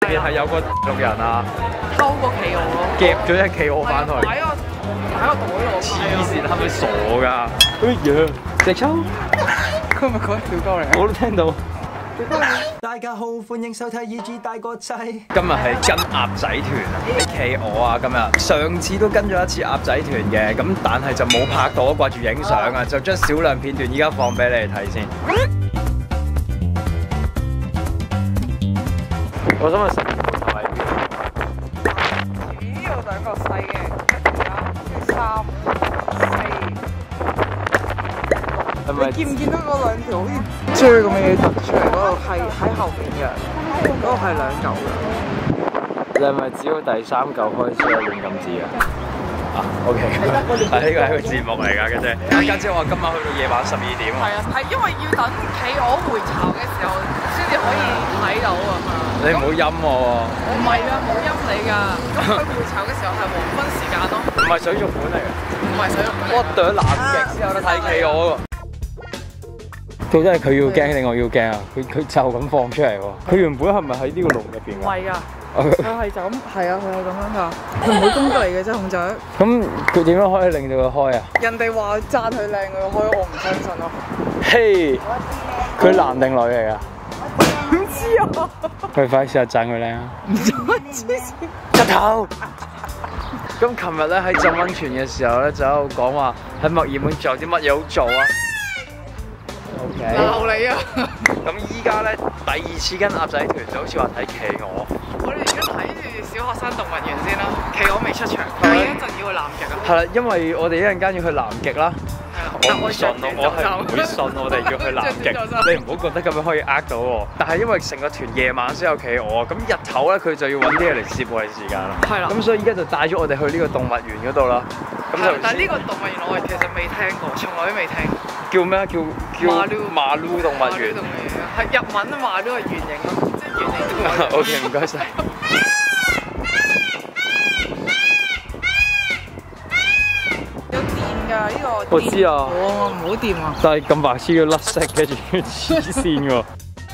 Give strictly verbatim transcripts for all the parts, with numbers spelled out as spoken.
面係有個陸人啊， 溝個企鵝咯， 夾咗隻企鵝翻去。 擺個擺個袋度。 黐線，係咪傻㗎？哎呀，隻抽， 佢咪講小鳩嚟？ 我都聽到。 大家好，歡迎收睇《E G 大個仔》。 今日係跟鴨仔團啊，啲企鵝啊，今日上次都跟咗一次鴨仔團嘅，咁但係就冇拍到，掛住影相啊，就將少量片段依家放俾你哋睇先。我想問十二號頭喺邊？ 咦，有兩個細嘅，一、二、三、四。 係咪？ 你見唔見到嗰兩條好似追咁嘅嘢突出嚟？嗰度係喺後邊嘅，嗰個係兩嚿嘅。 你係咪只要第三嚿開始有亂禁止啊？啊 ，OK， 啊呢個係一個節目嚟㗎嘅啫。家姐話今晚去到夜晚十二點喎。 係啊，係因為要等企鵝回巢嘅時候先至可以睇到啊嘛。 你唔好陰我喎。 唔係啊，冇陰你㗎。咁佢回巢嘅時候係黃昏時間咯。 唔係水族館嚟嘅。 唔係水族館。 我對南極先有得睇企鵝喎。到底係佢要驚定我要驚啊？佢佢就咁放出嚟喎。佢原本係咪喺呢個籠入邊㗎？ 唔係㗎，佢係就咁，係啊，佢係咁樣㗎。佢唔會攻過嚟嘅啫，孔雀。 咁佢點樣可以令到佢開啊？ 人哋話讚佢靚，佢開，我唔相信咯。 嘿，佢男定女嚟㗎？ 唔知啊。 佢快試下讚佢靚啊！ 唔知黐線。 柒頭。咁琴日咧喺浸溫泉嘅時候咧，就喺度講話喺墨爾本仲有啲乜嘢好做啊？ 鬧你啊！ 咁依家咧第二次跟鴨仔團就好似話睇企鵝。 我哋而家睇住小學生動物園先啦，企鵝未出場，我哋一陣要去南極啊。 係啦，因為我哋一陣間要去南極啦。 係啦， 我唔信咯，我係唔會信我哋要去南極。你唔好覺得咁樣可以呃到我。但係因為成個團夜晚先有企鵝，咁日頭咧佢就要揾啲嘢嚟攝我哋時間啦。 係啦。 咁所以依家就帶咗我哋去呢個動物園嗰度啦。咁就但係呢個動物園我哋其實未聽過，從來都未聽過。 叫咩啊？叫叫馬魯動物園。 係日文啊，馬魯係圓形咯，即係圓形動物園。 O K， 唔該晒。 有電㗎呢個。 我知啊。 哦，唔好掂啊！ 但係咁白痴要甩色嘅，仲要黐線喎。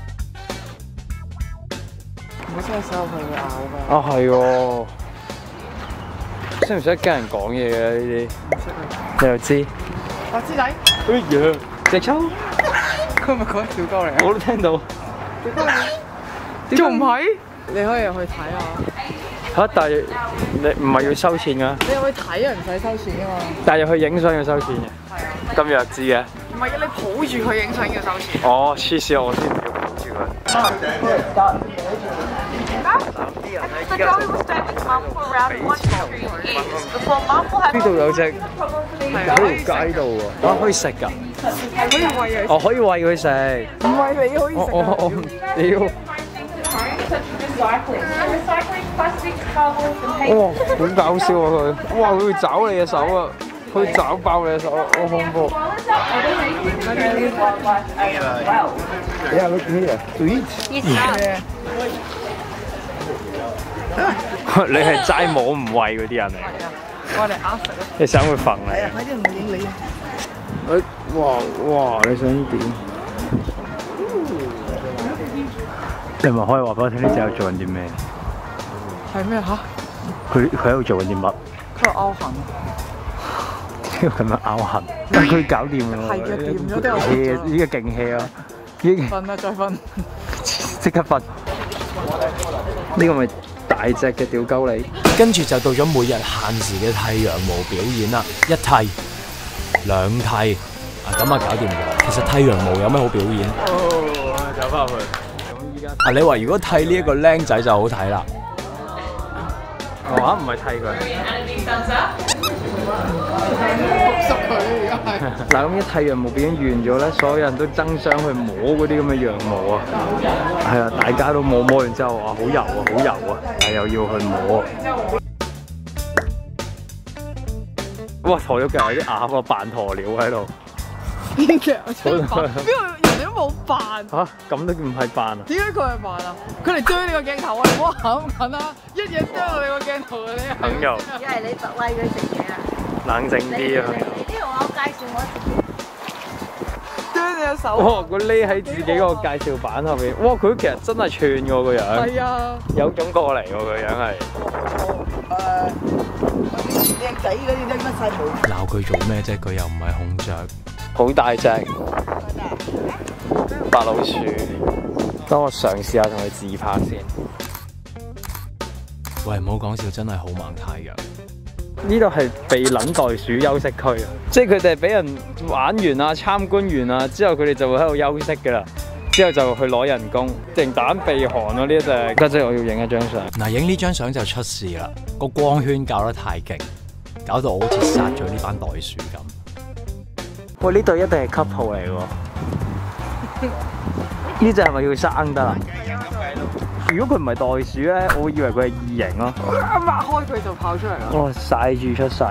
唔好伸手去咬㗎。 啊係喎。識唔識跟人講嘢嘅呢啲？ 唔識啊。 你又知？ 白痴仔。 哎呀，隻抽。 佢咪講小鳩嚟？ 我都聽到。 小鳩你仲唔係？你可以入去睇下。 嚇！但係你唔係要收錢㗎？ 你入去睇啊，唔使收錢㗎嘛。 但係入去影相要收錢嘅。 係啊。 咁弱智嘅？ 唔係，你抱住佢影相要收錢。 哦，黐線，我先唔要抱住佢。呢度有隻喺條街度喎，啊可以食㗎？ 可以餵佢。 哦，可以餵佢食。 唔係你可以食我我我屌！哇，好搞笑啊佢！哇，佢會抓你嘅手啊！佢會抓爆你嘅手，好恐怖。Yeah, look here. To eat. 你係齋摸唔餵嗰啲人嚟？ 係啊，我哋呃食咯。 你想會揈你？ 係啊，快啲唔好影你啊！ 誒，哇哇，你想點？你咪可以話俾我聽呢隻喺度做緊啲咩？ 係咩嚇？ 佢佢喺度做緊啲乜？ 佢拗痕。 呢個咁樣拗痕，但佢搞掂啦。 係嘅，掂咗都有。 呢呢個勁 hea 啊！已經瞓啦，再瞓。 即刻瞓。呢個咪大隻嘅吊鳩你。 跟住就到咗每日限時嘅剃羊毛表演啦，一剃、兩剃，啊咁啊搞掂咗。其實剃羊毛有咩好表演？ 哦，走翻去。咁依家啊，你話如果剃呢一個僆仔就好睇啦。 嚇唔係剃佢。嗱咁一剃羊毛表演完咗咧，所有人都爭相去摸嗰啲咁嘅羊毛啊。係啊，大家都摸，摸完之後話好油啊，好油啊，但係又要去摸。哇！鴕鳥腳有啲鴨啊，扮鴕鳥喺度。 邊隻？邊個人哋都冇扮。 嚇咁都唔係扮啊？ 點解佢係扮啊？佢嚟追你個鏡頭啊！你唔好行咁近啊！一嘢啄到你個鏡頭啊！你肯又因為你特餵佢食嘢啊！ 冷靜啲啊！ 你呢度我介紹我。 端你隻手。 哇！佢匿喺自己個介紹版後邊，哇！佢其實真係串㗎個樣， 係啊， 有種過嚟喎個樣係。 誒，靚仔嗰啲拎得晒冇。 鬧佢做咩啫？佢又唔係孔雀。 好大隻白老鼠，等我嘗試下同佢自拍先。 喂，唔好講笑，真係好猛太陽。 呢度係避撚袋鼠休息區啊，即係佢哋俾人玩完啊、參觀完啊之後，佢哋就會喺度休息㗎啦。之後就去攞人工，定蛋避寒咯呢一隻。家姐，我要影一張相。 嗱，影呢張相就出事啦，個光圈校得太勁，搞到我好似殺咗呢班袋鼠咁。 喂，呢對一定係 couple 嚟喎。呢隻係咪要生得啦？如果佢唔係袋鼠咧，我會以為佢係異形咯。 一擘開佢就跑出嚟啦。 哇！曬住出世。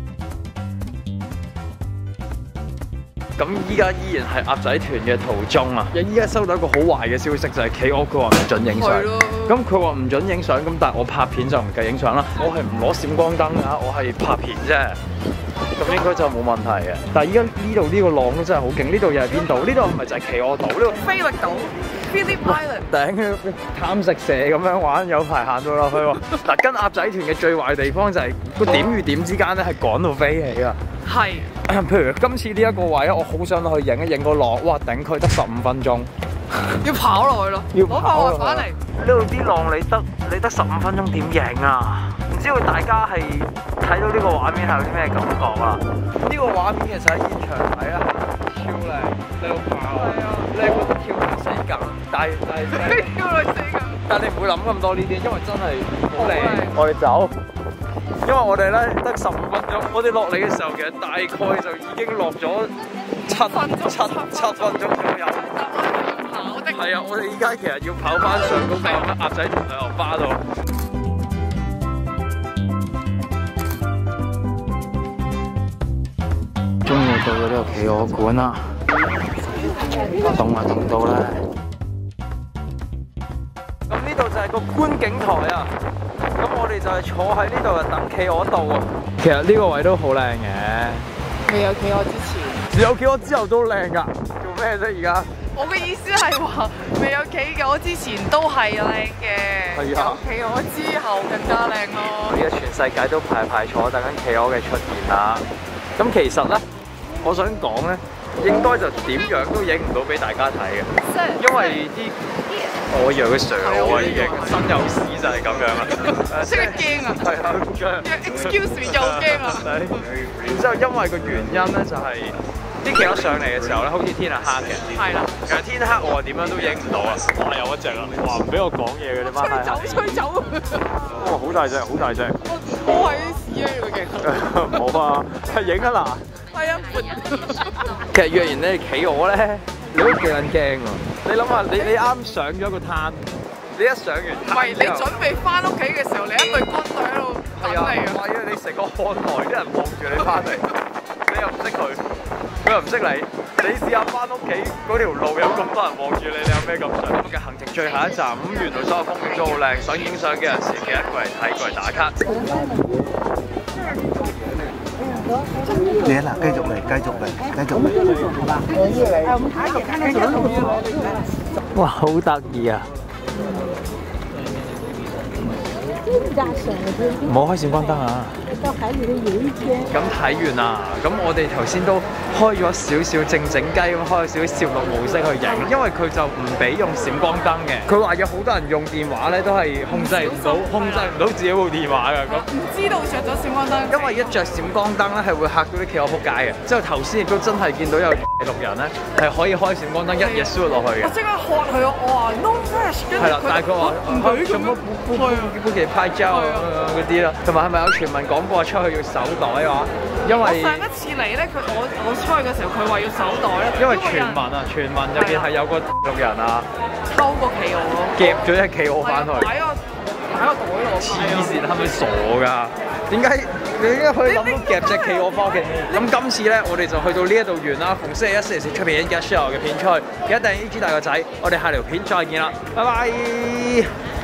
咁依家依然係鴨仔團嘅途中啊！依家收到一個好壞嘅消息，就係企鵝佢話唔準影相。咁佢話唔準影相，咁但係我拍片就唔計影相啦。我係唔攞閃光燈㗎，我係拍片啫。咁應該就冇問題嘅。但係依家呢度呢個浪都真係好勁。呢度又係邊度？呢度唔係就係企鵝島呢度。 菲力島 Phillip Island。 頂貪食蛇咁樣玩，有排行到落去喎。嗱，跟鴨仔團嘅最壞地方就係個點與點之間咧係趕到飛起啊！ 係。 譬如今次呢一個位，我好想去影一影個浪，哇！頂佢得十五分鐘， 要跑落去咯， 要攞跑落去塊滑板嚟。 呢度啲浪你得你得十五分鐘點影啊？唔知道大家係睇到呢個畫面係有啲咩感覺啊？呢、這個畫面其實喺現場睇啊，超靚，你好跑啊！你係覺得跳落死梗，但係但係跳落死梗。 但係你唔會諗咁多呢啲，因為真係好靚。我哋走。因為我哋咧得十五分鐘，我哋落嚟嘅時候其實大概就已經落咗七七七分鐘左右。 跑的係啊，我哋依家其實要跑翻上嗰個鴨仔團旅遊巴度。終於到咗呢個企鵝館啦，凍啊凍到咧。咁呢度就係個觀景台啊。咁我哋就係坐喺呢度啊，等企鵝到啊。其實呢個位都好靚嘅。 未有企鵝之前， 有企鵝之後都靚㗎。做咩啫而家？ 我嘅意思係話，未有企鵝之前都係靚嘅， 係啊， 有企鵝之後更加靚咯。 而家全世界都排排坐等緊企鵝嘅出現啦。咁其實咧，我想講咧，應該就點樣都影唔到俾大家睇嘅，因為啲我以為佢上我已經身有屎就係咁樣啦， 即係驚啊！ 係啊，好驚 ！Excuse me，又驚啊！ 然之後因為個原因咧就係啲企鵝上嚟嘅時候咧，好似天係黑嘅。 係啦。 其實天黑我話點樣都影唔到啊！哇，有一隻啦！哇，唔俾我講嘢嘅你媽係。 吹走，吹走！ 哇，好大隻，好大隻！ 我係啲屎啊！個鏡。 冇啊，係影啊嗱。 係啊。 其實若然你係企鵝咧，你都幾撚驚喎！你諗下，你你啱上咗個灘，你一上完灘， 唔係你準備翻屋企嘅時候，你一隊軍隊喺度等你啊！ 係啊，你成個看台啲人望住你翻嚟，你又唔識佢，佢又唔識你，你試下翻屋企嗰條路有咁多人望住你，你有咩感想？今日嘅行程最後一站，咁原來所有風景都好靚，想影相嘅人士記得過嚟睇，過嚟打卡。 你嗱，繼續嚟，繼續嚟，繼續嚟，好嘛？ 哇，好得意啊！唔好開閃光燈啊！咁睇完啦，咁我哋頭先都開咗少少靜靜雞咁，開咗少少攝錄模式去影，因為佢就唔俾用閃光燈嘅。佢話有好多人用電話咧，都係控制唔到，控制唔到自己部電話㗎。咁唔知道着咗閃光燈， 因為一着閃光燈咧係會嚇到啲企鵝仆街嘅。之後頭先亦都真係見到有六人咧係可以開閃光燈一嘢 shoot 落去嘅。 我即刻喝佢，我話 no flash，跟住係啦，但係佢話唔俾咁樣搬其拍照嗰啲啦，同埋係咪有傳聞講過出去要手袋啊？因為上一次嚟咧，佢我我出去嘅時候，佢話要手袋啦。 因為傳聞啊，傳聞入邊係有個六人啊， 偷個企鵝咯， 夾咗隻企鵝翻去。 擺個擺個袋度。 黐線，係咪傻㗎？點解你點解可以諗到夾隻企鵝翻屋企？咁今次咧，我哋就去到呢一度完啦。逢星期一、星期四出片，記得 share 我嘅片出去，記得訂 E G 大個仔。我哋下條片再見啦，拜拜。